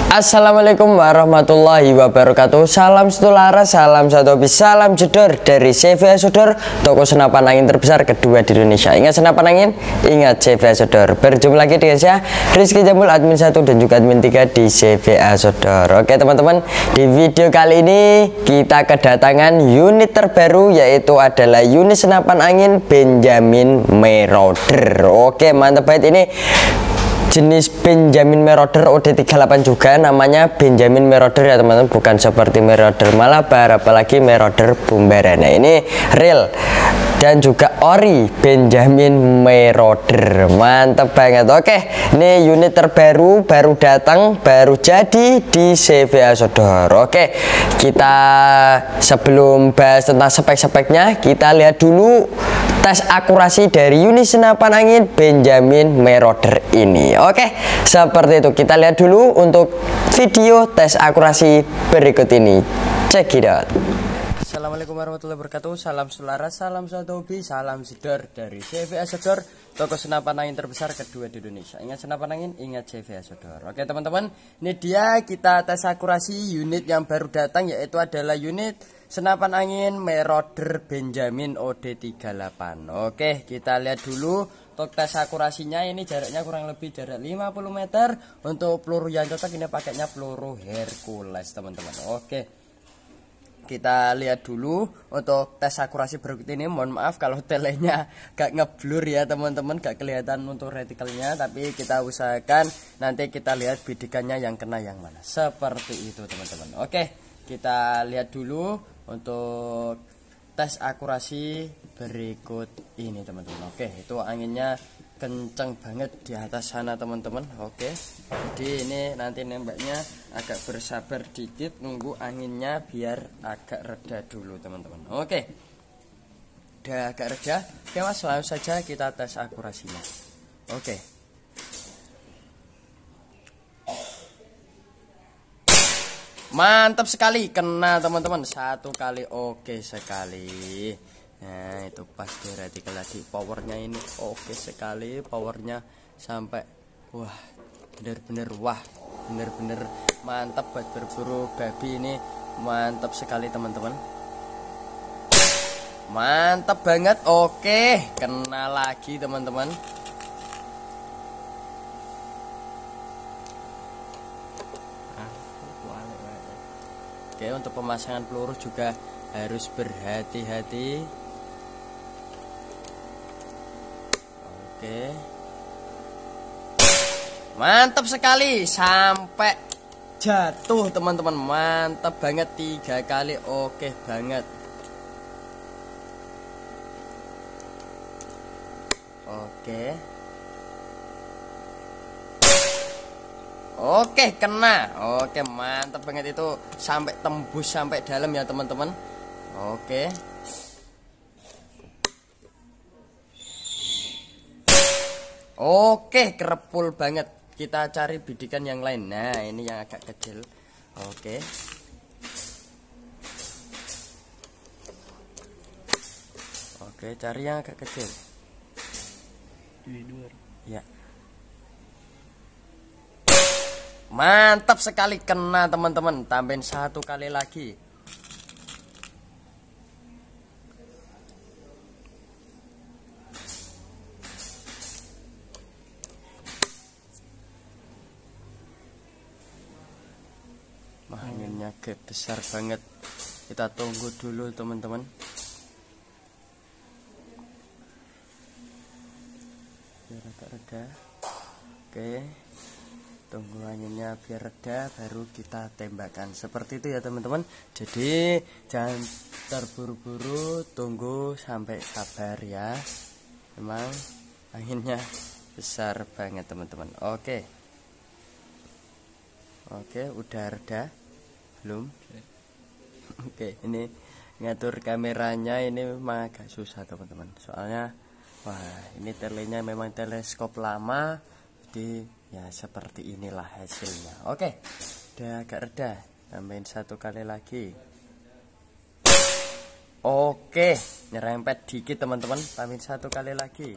Assalamualaikum warahmatullahi wabarakatuh. Salam setularas, salam satu hobi, salam jedor dari CVA Sodor, toko senapan angin terbesar kedua di Indonesia. Ingat senapan angin, ingat CVA Sodor. Berjumpa lagi dengan saya Rizky Jamul, admin 1 dan juga admin 3 di CVA Sodor. Oke teman-teman, di video kali ini kita kedatangan unit terbaru, yaitu adalah unit senapan angin Benjamin Marauder. Oke, mantap banget ini. Jenis Benjamin Marauder OD38 juga, namanya Benjamin Marauder ya teman-teman, bukan seperti Marauder Malabar apalagi Marauder Bumbara. Nah ini real dan juga ori Benjamin Marauder, mantap banget. Oke, ini unit terbaru, baru datang, baru jadi di CVA Sodor. Oke, kita sebelum bahas tentang spek-speknya, kita lihat dulu tes akurasi dari unit senapan angin Benjamin Marauder ini. Oke, seperti itu. Kita lihat dulu untuk video tes akurasi berikut ini. Check it out. Assalamualaikum warahmatullahi wabarakatuh. Salam selaras, salam satu hobi, salam jedor dari CVA Sodor, toko senapan angin terbesar kedua di Indonesia. Ingat senapan angin, ingat CVA Sodor. Oke teman-teman, ini dia kita tes akurasi unit yang baru datang, yaitu adalah unit senapan angin Marauder Benjamin OD38. Oke, kita lihat dulu untuk tes akurasinya. Ini jaraknya kurang lebih jarak 50 meter. Untuk peluru yang cocok ini pakainya peluru Hercules teman-teman. Oke, kita lihat dulu untuk tes akurasi berikut ini. Mohon maaf kalau telenya gak ngeblur ya teman-teman, gak kelihatan untuk retikelnya, tapi kita usahakan nanti kita lihat bidikannya yang kena yang mana, seperti itu teman-teman. Oke, kita lihat dulu untuk tes akurasi berikut ini teman-teman. Oke, itu anginnya kenceng banget di atas sana teman-teman. Oke, jadi ini nanti nembaknya agak bersabar dikit, nunggu anginnya biar agak reda dulu teman-teman. Oke, udah agak reda. Oke mas, langsung saja kita tes akurasinya. Oke, mantap sekali, kena teman-teman, satu kali. Oke sekali. Nah itu pas di retikel lagi, powernya ini oke sekali, powernya sampai wah, bener-bener wah, bener-bener mantap buat berburu babi ini, mantap sekali teman-teman, mantap banget. Oke, kena lagi teman-teman. Oke, untuk pemasangan peluru juga harus berhati-hati. Oke, mantap sekali, sampai jatuh teman-teman, mantap banget, 3 kali. Oke banget. Oke, kena. Oke, mantap banget, itu sampai tembus sampai dalam ya teman-teman. Oke, kerepul banget. Kita cari bidikan yang lain. Nah, ini yang agak kecil. Oke, cari yang agak kecil. Ya. Mantap sekali, kena teman-teman. Tambahin 1 kali lagi. Anginnya besar banget. Kita tunggu dulu teman-teman. Biar agak reda. Oke, tunggu anginnya biar reda, baru kita tembakkan. Seperti itu ya teman-teman. Jadi jangan terburu-buru, tunggu sampai sabar ya. Memang anginnya besar banget teman-teman. Oke, udah reda belum? Oke, ini ngatur kameranya ini memang agak susah teman-teman, soalnya wah, ini telenya memang teleskop lama, jadi ya seperti inilah hasilnya. Oke, udah agak reda, tambahin 1 kali lagi. Oke, nyerempet dikit teman-teman, tambahin 1 kali lagi.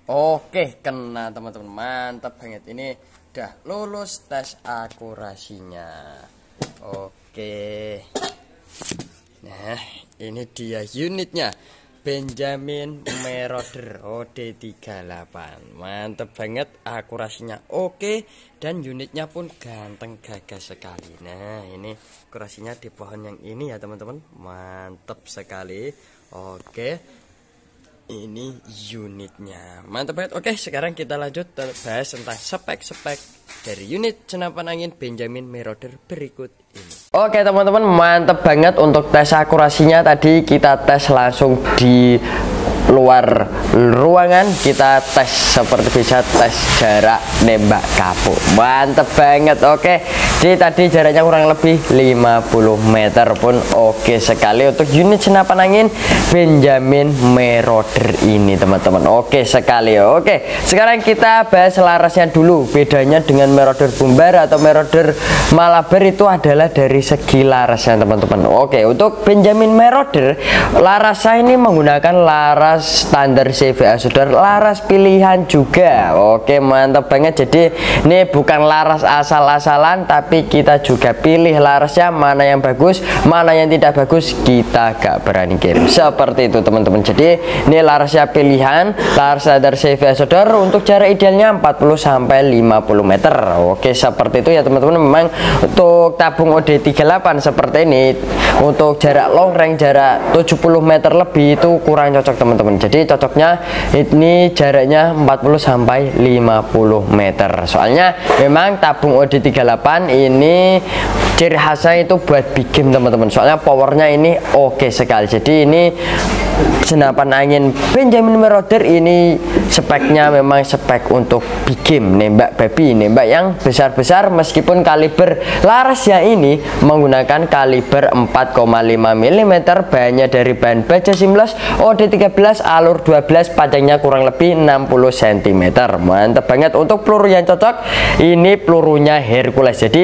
Oke, kena teman-teman, mantap banget. Ini udah lulus tes akurasinya. Oke, nah ini dia unitnya, Benjamin Merauder OD38. Mantap banget, akurasinya oke, dan unitnya pun ganteng gagah sekali. Nah ini akurasinya di pohon yang ini ya teman-teman, mantap sekali. Oke, ini unitnya mantap banget. Oke, sekarang kita lanjut bahas tentang spek-spek dari unit senapan angin Benjamin Merauder berikut ini. Oke teman-teman, mantap banget untuk tes akurasinya. Tadi kita tes langsung di luar ruangan, kita tes seperti bisa tes jarak nembak kapuk. Mantap banget. Oke, jadi tadi jaraknya kurang lebih 50 meter pun oke sekali untuk unit senapan angin Benjamin Merauder ini teman-teman. Oke sekali. Oke, sekarang kita bahas larasnya dulu. Bedanya dengan Merauder Bumbar atau Merauder Malabar itu adalah dari segi larasnya teman-teman. Oke, untuk Benjamin Merauder larasnya ini menggunakan laras standar CVA Shooter, laras pilihan juga. Oke, mantap banget. Jadi ini bukan laras asal-asalan, tapi kita juga pilih larasnya mana yang bagus, mana yang tidak bagus kita gak berani kirim. Seperti itu teman-teman. Jadi ini larasnya pilihan, laras standar CVA Shooter untuk jarak idealnya 40 sampai 50 meter. Oke, seperti itu ya teman-teman. Memang untuk tabung OD38 seperti ini untuk jarak long range, jarak 70 meter lebih itu kurang cocok teman-teman. Jadi cocoknya ini jaraknya 40 sampai 50 meter. Soalnya memang tabung OD38 ini ciri khasnya itu buat big game teman-teman. Soalnya powernya ini oke sekali. Jadi ini senapan angin Benjamin Merauder ini speknya memang spek untuk big game, nembak babi, nembak yang besar-besar. Meskipun kaliber larasnya ini menggunakan kaliber 4,5 mm, bahannya dari bahan baja seamless OD13, alur 12, panjangnya kurang lebih 60 cm. Mantap banget. Untuk peluru yang cocok ini pelurunya Hercules. Jadi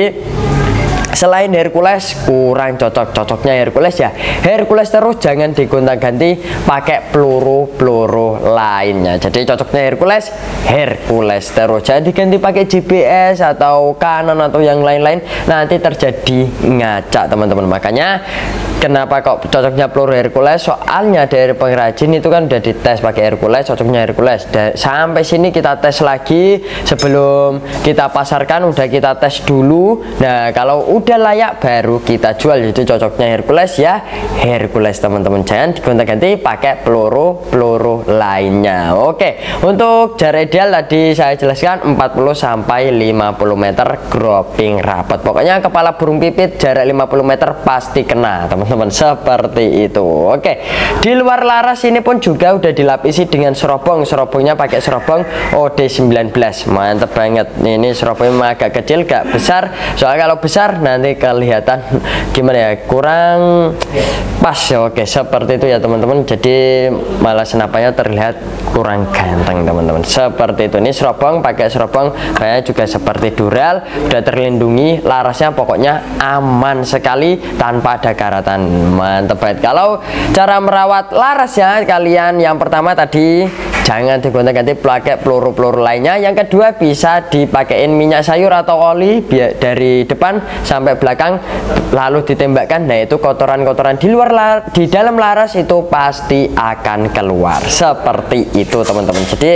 selain Hercules kurang cocok, cocoknya Hercules ya Hercules terus, jangan digonta-ganti pakai peluru-peluru lainnya. Jadi cocoknya Hercules terus, jangan diganti pakai GPS atau Canon atau yang lain-lain, nanti terjadi ngaca teman-teman. Makanya kenapa kok cocoknya peluru Hercules? Soalnya dari pengrajin itu kan udah dites pakai Hercules, cocoknya Hercules. Sampai sini kita tes lagi sebelum kita pasarkan, udah kita tes dulu. Nah kalau udah layak baru kita jual. Jadi cocoknya Hercules ya Hercules teman-teman, jangan digonta-ganti pakai peluru lainnya. Oke, untuk jarak ideal tadi saya jelaskan 40 sampai 50 meter groping rapat. Pokoknya kepala burung pipit jarak 50 meter pasti kena teman-teman, seperti itu. Oke, di luar laras ini pun juga udah dilapisi dengan serobong. Serobongnya pakai serobong OD19. Mantap banget. Ini serobongnya agak kecil, gak besar. Soalnya kalau besar nanti kelihatan gimana ya, kurang pas ya. Oke, seperti itu ya teman-teman. Jadi malah senapannya terlihat kurang ganteng teman-teman, seperti itu. Ini serobong, pakai serobong, kayaknya juga seperti dural, udah terlindungi. Larasnya pokoknya aman sekali tanpa ada karatan. Mantap banget. Kalau cara merawat larasnya, kalian yang pertama tadi jangan digonta-ganti pakai peluru-peluru lainnya. Yang kedua bisa dipakein minyak sayur atau oli biar dari depan sampai belakang lalu ditembakkan. Nah itu kotoran-kotoran di dalam laras itu pasti akan keluar, seperti itu teman-teman. Jadi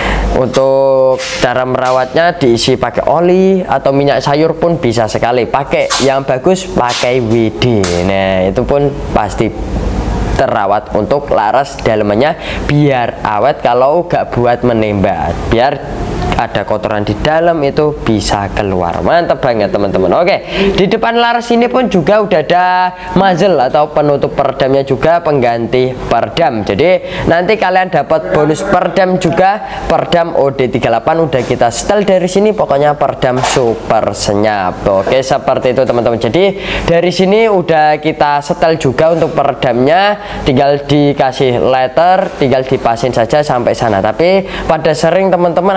untuk cara merawatnya diisi pakai oli atau minyak sayur pun bisa sekali. Pakai yang bagus pakai WD. Nah itu pun pasti terawat untuk laras dalamannya biar awet. Kalau gak buat menembak, biar ada kotoran di dalam itu bisa keluar. Mantap banget teman-teman. Oke, di depan laras ini pun juga udah ada muzzle atau penutup peredamnya juga, pengganti peredam. Jadi nanti kalian dapat bonus peredam juga, peredam OD38 udah kita setel dari sini. Pokoknya peredam super senyap. Oke, seperti itu teman-teman. Jadi dari sini udah kita setel juga untuk peredamnya, tinggal dikasih letter, tinggal dipasin saja sampai sana. Tapi pada sering teman-teman ada yang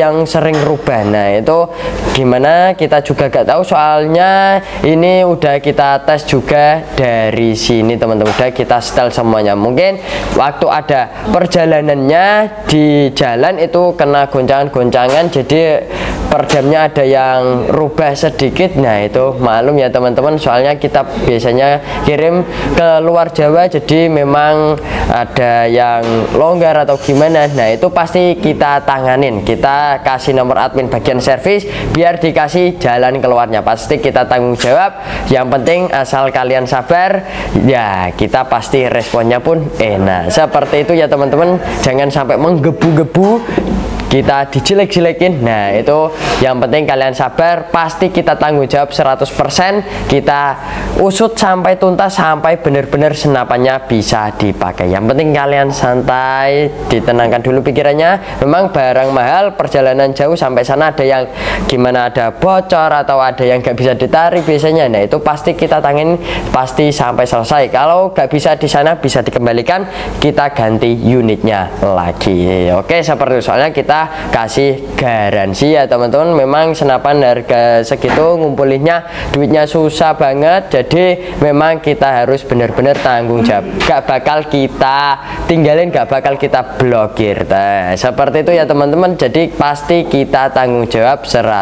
yang sering rubah. Nah itu gimana kita juga gak tahu, soalnya ini udah kita tes juga dari sini teman-teman, udah kita setel semuanya. Mungkin waktu ada perjalanannya di jalan itu kena goncangan-goncangan, jadi perdamnya ada yang rubah sedikit. Nah itu maklum ya teman-teman, soalnya kita biasanya kirim ke luar Jawa, jadi memang ada yang longgar atau gimana. Nah itu pasti kita tanganin, kita kasih nomor admin bagian servis biar dikasih jalan keluarnya, pasti kita tanggung jawab. Yang penting asal kalian sabar ya, kita pasti responnya pun enak. Seperti itu ya teman-teman, jangan sampai menggebu-gebu kita dijelek-jelekin. Nah itu yang penting kalian sabar, pasti kita tanggung jawab 100%, kita usut sampai tuntas, sampai benar-benar senapannya bisa dipakai. Yang penting kalian santai, ditenangkan dulu pikirannya. Memang barang mahal, perjalanan jauh sampai sana ada yang gimana, ada bocor atau ada yang gak bisa ditarik biasanya. Nah itu pasti kita tangin, pasti sampai selesai. Kalau gak bisa di sana bisa dikembalikan, kita ganti unitnya lagi. Oke, seperti itu. Soalnya kita kasih garansi ya teman-teman. Memang senapan harga segitu ngumpulinnya duitnya susah banget, jadi memang kita harus benar-benar tanggung jawab, gak bakal kita tinggalin, gak bakal kita blokir. Nah, seperti itu ya teman-teman, jadi pasti kita tanggung jawab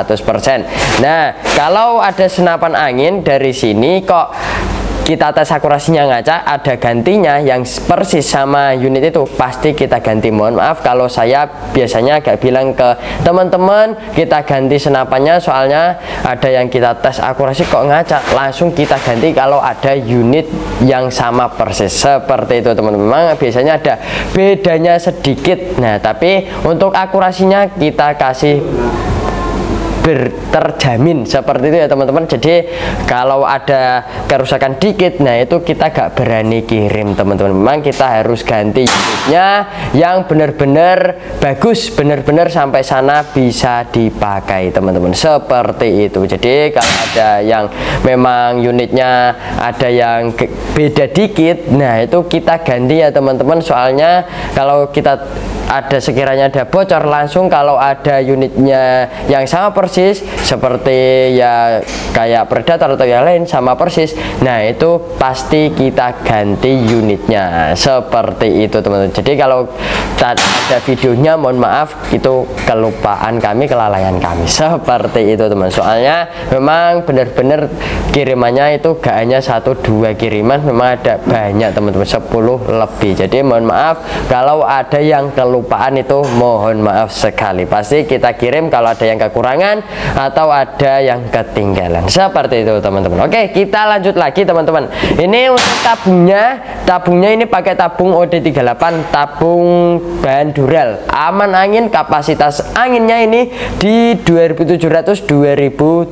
100%. Nah kalau ada senapan angin dari sini kok kita tes akurasinya ngaca, ada gantinya yang persis sama unit itu, pasti kita ganti. Mohon maaf kalau saya biasanya agak bilang ke teman-teman kita ganti senapannya, soalnya ada yang kita tes akurasi kok ngaca, langsung kita ganti kalau ada unit yang sama persis. Seperti itu teman-teman, memang biasanya ada bedanya sedikit. Nah tapi untuk akurasinya kita kasih terjamin seperti itu ya teman-teman. Jadi kalau ada kerusakan dikit, nah itu kita gak berani kirim teman-teman. Memang kita harus ganti unitnya yang benar-benar bagus, benar-benar sampai sana bisa dipakai teman-teman. Seperti itu. Jadi kalau ada yang memang unitnya ada yang beda dikit, nah itu kita ganti ya teman-teman. Soalnya kalau kita ada sekiranya ada bocor, langsung kalau ada unitnya yang sama persis seperti ya kayak Predator atau yang lain sama persis, nah itu pasti kita ganti unitnya. Seperti itu teman-teman. Jadi kalau ada videonya mohon maaf, itu kelupaan kami, kelalaian kami. Seperti itu teman. Soalnya memang benar-benar kirimannya itu gak hanya 1-2 kiriman, memang ada banyak teman-teman, 10 lebih. Jadi mohon maaf kalau ada yang kelupaan, itu mohon maaf sekali. Pasti kita kirim kalau ada yang kekurangan atau ada yang ketinggalan. Seperti itu teman-teman. Oke, kita lanjut lagi teman-teman. Ini untuk tabungnya ini pakai tabung OD38, tabung bahan dural, aman angin, kapasitas anginnya ini di 2700-2800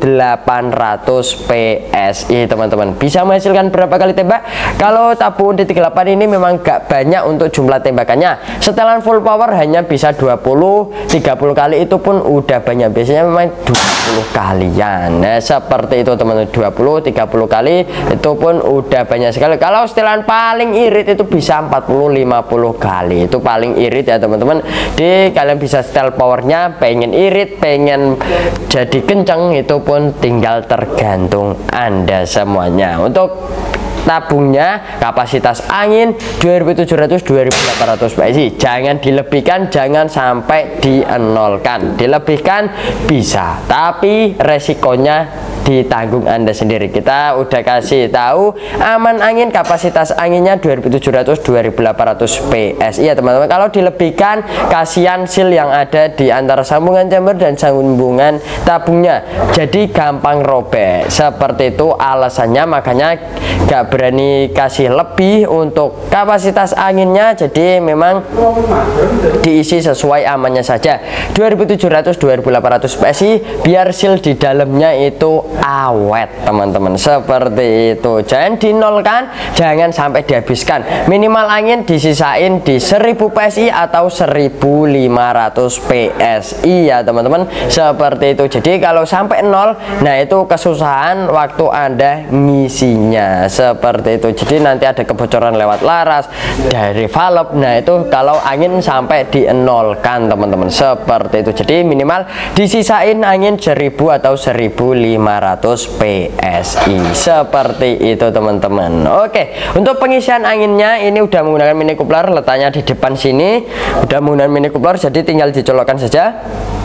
PSI teman-teman. Bisa menghasilkan berapa kali tembak? Kalau tabung OD38 ini memang gak banyak untuk jumlah tembakannya. Setelan full power hanya bisa 20-30 kali, itu pun udah banyak. Biasanya memang 20 kalian. Nah seperti itu teman-teman, 20-30 kali itu pun udah banyak sekali. Kalau setelan paling irit itu bisa 40-50 kali, itu paling irit ya teman-teman. Di kalian bisa setel powernya, pengen irit, pengen jadi kenceng, itu pun tinggal tergantung Anda semuanya. Untuk tabungnya kapasitas angin 2700-2800 PSI. Jangan dilebihkan, jangan sampai dienolkan. Dilebihkan bisa, tapi resikonya ditanggung Anda sendiri. Kita udah kasih tahu aman angin, kapasitas anginnya 2700-2800 PSI ya teman-teman. Kalau dilebihkan, kasihan seal yang ada di antara sambungan chamber dan sambungan tabungnya, jadi gampang robek. Seperti itu alasannya, makanya gak berani kasih lebih untuk kapasitas anginnya. Jadi memang diisi sesuai amannya saja, 2700-2800 PSI, biar seal di dalamnya itu awet teman-teman. Seperti itu, jangan dinolkan, jangan sampai dihabiskan. Minimal angin disisain di 1000 PSI atau 1500 PSI ya teman-teman. Seperti itu. Jadi kalau sampai nol, nah itu kesusahan waktu Anda ngisinya. Seperti seperti itu. Jadi nanti ada kebocoran lewat laras dari valve. Nah itu kalau angin sampai di nol kan teman-teman, seperti itu. Jadi minimal disisain angin 1000 atau 1500 PSI, seperti itu teman-teman. Oke, untuk pengisian anginnya ini udah menggunakan mini coupler, letaknya di depan sini. Udah menggunakan mini coupler, jadi tinggal dicolokkan saja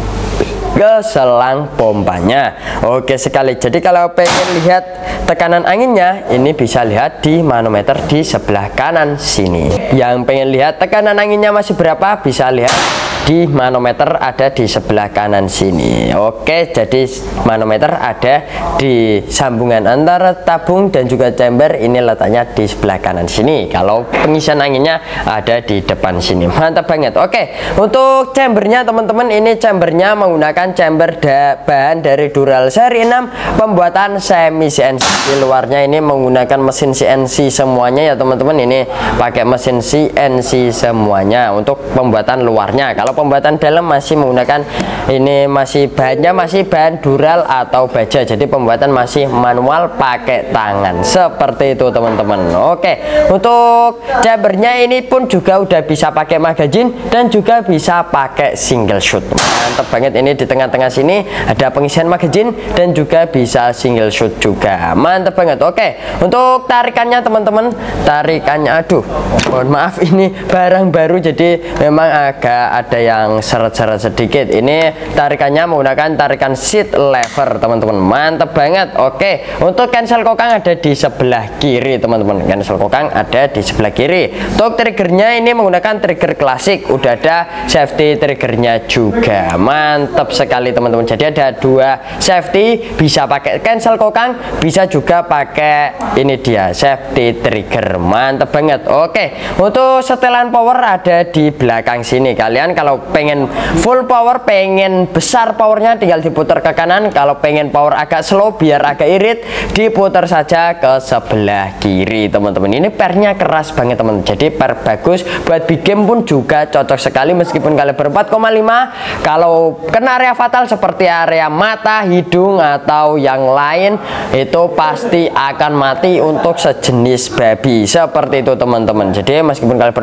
ke selang pompanya. Oke sekali. Jadi kalau pengen lihat tekanan anginnya, ini bisa lihat di manometer di sebelah kanan sini. Yang pengen lihat tekanan anginnya masih berapa, bisa lihat di manometer ada di sebelah kanan sini. Oke, jadi manometer ada di sambungan antara tabung dan juga chamber, ini letaknya di sebelah kanan sini. Kalau pengisian anginnya ada di depan sini. Mantap banget. Oke, untuk chambernya teman-teman, ini chambernya menggunakan chamber bahan dari Dural seri 6 pembuatan semi CNC. Di luarnya ini menggunakan mesin CNC semuanya ya teman-teman. Ini pakai mesin CNC semuanya untuk pembuatan luarnya. Kalau pembuatan dalam masih menggunakan ini, masih bahannya masih bahan Dural atau baja, jadi pembuatan masih manual pakai tangan, seperti itu teman-teman. Oke, untuk chambernya ini pun juga udah bisa pakai magazine dan juga bisa pakai single shoot. Mantap banget. Ini di tengah-tengah sini ada pengisian magazine dan juga bisa single shoot juga. Mantap banget. Oke, untuk tarikannya teman-teman, tarikannya aduh mohon maaf ini barang baru jadi memang agak ada yang seret-seret sedikit. Ini tarikannya menggunakan tarikan seat lever teman-teman. Mantap banget. Oke, untuk cancel kokang ada di sebelah kiri teman-teman. Cancel kokang ada di sebelah kiri. Untuk triggernya ini menggunakan trigger klasik, udah ada safety triggernya juga. Mantap sekali teman-teman. Jadi ada dua safety, bisa pakai cancel kokang, bisa juga pakai ini dia safety trigger. Mantap banget. Oke, untuk setelan power ada di belakang sini. Kalian kalau pengen full power, pengen besar powernya, tinggal diputar ke kanan. Kalau pengen power agak slow biar agak irit, diputar saja ke sebelah kiri teman-teman. Ini pernya keras banget teman-teman, jadi per bagus buat big game pun juga cocok sekali. Meskipun kaliber 4,5, kalau kena area fatal seperti area mata, hidung atau yang lain, itu pasti akan mati untuk sejenis babi, seperti itu teman-teman. Jadi meskipun kaliber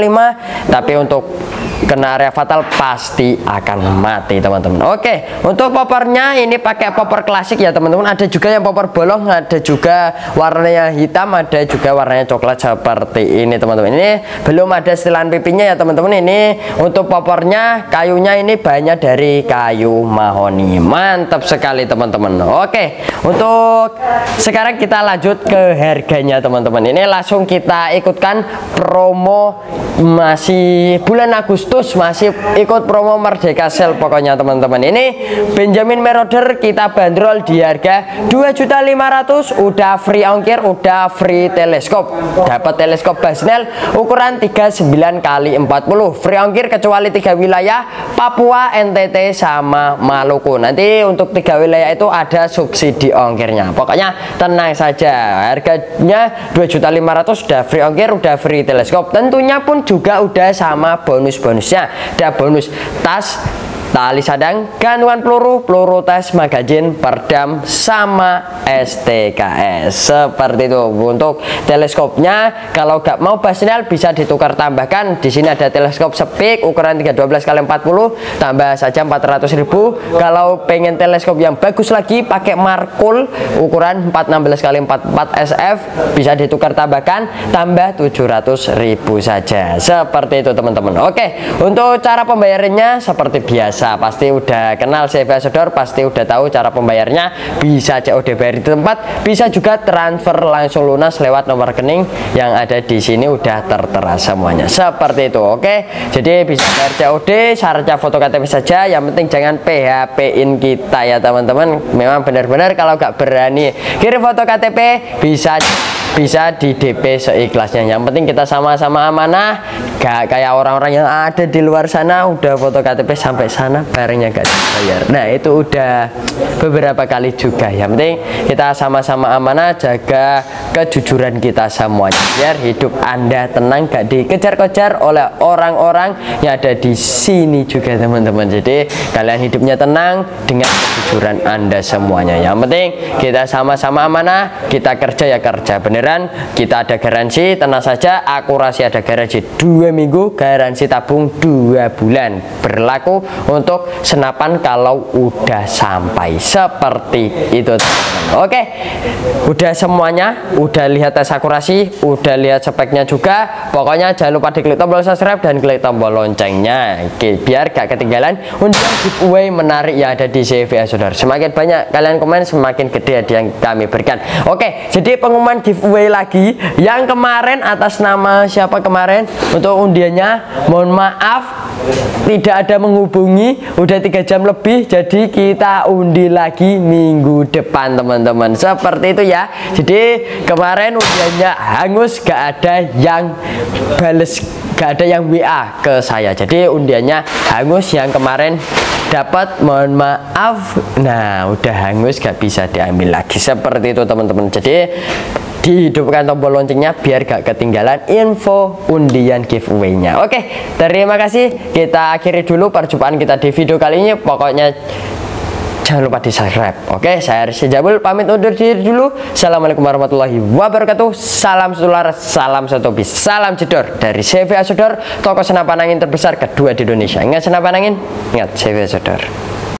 4,5, tapi untuk kena area fatal pasti akan mati teman-teman. Oke, untuk poppernya ini pakai popper klasik ya teman-teman. Ada juga yang popper bolong, ada juga warnanya hitam, ada juga warnanya coklat seperti ini teman-teman. Ini belum ada setelan pipinya ya teman-teman. Ini untuk poppernya, kayunya ini bahannya dari kayu mahoni. Mantap sekali teman-teman. Oke, untuk sekarang kita lanjut ke harganya teman-teman. Ini langsung kita ikutkan promo, masih bulan Agustus, masih ikut promo Merdeka Sale pokoknya teman-teman. Ini Benjamin Marauder kita bandrol di harga 2.500.000, udah free ongkir, udah free teleskop. Dapat teleskop Basnel ukuran 39x40, free ongkir kecuali 3 wilayah, Papua, NTT sama Maluku. Nanti untuk 3 wilayah itu ada subsidi ongkirnya. Pokoknya tenang saja, harganya 2.500.000, sudah free ongkir, udah free teleskop. Tentunya pun juga udah sama bonus-bonusnya. Ada bonus tas, tali sadang, gantungan peluru, peluru tes, magazin, perdam, sama STKS. Seperti itu. Untuk teleskopnya, kalau gak mau Basnel bisa ditukar tambahkan. Di sini ada teleskop Speak ukuran 312x40, tambah saja 400.000. Kalau pengen teleskop yang bagus lagi pakai Markul ukuran 416x44 SF, bisa ditukar tambahkan, tambah 700.000 saja. Seperti itu teman-teman. Oke, untuk cara pembayarannya seperti biasa, pasti udah kenal CV Sodor, pasti udah tahu cara pembayarnya. Bisa COD bayar di tempat, bisa juga transfer langsung lunas lewat nomor rekening yang ada di sini, udah tertera semuanya seperti itu. Oke, jadi bisa bayar COD, syaratnya foto KTP saja, yang penting jangan PHP-in kita ya teman-teman. Memang benar-benar kalau nggak berani kirim foto KTP, bisa di DP seikhlasnya. Yang penting kita sama-sama amanah, gak kayak orang-orang yang ada di luar sana udah foto KTP sampai sana barangnya gak dibayar. Nah itu udah beberapa kali juga. Yang penting kita sama-sama amanah, jaga kejujuran kita semuanya, biar hidup Anda tenang, gak dikejar-kejar oleh orang-orang yang ada di sini juga teman-teman. Jadi kalian hidupnya tenang dengan kejujuran Anda semuanya. Yang penting kita sama-sama amanah, kita kerja ya kerja beneran, kita ada garansi, tenang saja, akurasi ada garansi 2 minggu, garansi tabung 2 bulan, berlaku untuk senapan kalau udah sampai seperti itu teman-teman. Oke, udah semuanya, udah lihat tes akurasi, udah lihat speknya juga. Pokoknya jangan lupa diklik tombol subscribe dan klik tombol loncengnya. Oke, biar gak ketinggalan undian giveaway menarik yang ada di CVA Saudara. Semakin banyak kalian komen, semakin gede hadiah yang kami berikan. Oke, jadi pengumuman giveaway lagi yang kemarin atas nama siapa kemarin untuk undiannya, mohon maaf tidak ada menghubungi, udah 3 jam lebih, jadi kita undi lagi minggu depan teman-teman, seperti itu ya. Jadi kemarin undiannya hangus, gak ada yang bales, gak ada yang WA ke saya, jadi undiannya hangus. Yang kemarin dapat, mohon maaf, nah udah hangus, gak bisa diambil lagi, seperti itu teman-teman. Jadi dihidupkan tombol loncengnya biar gak ketinggalan info undian giveaway-nya. Oke, terima kasih. Kita akhiri dulu perjumpaan kita di video kali ini. Pokoknya jangan lupa di subscribe. Oke, saya Rizky Jabul pamit undur diri dulu. Assalamualaikum warahmatullahi wabarakatuh. Salam satu salam satu bis, salam jedor dari CVA Saudara, toko senapan angin terbesar kedua di Indonesia. Ingat senapan angin, ingat CVA Saudara.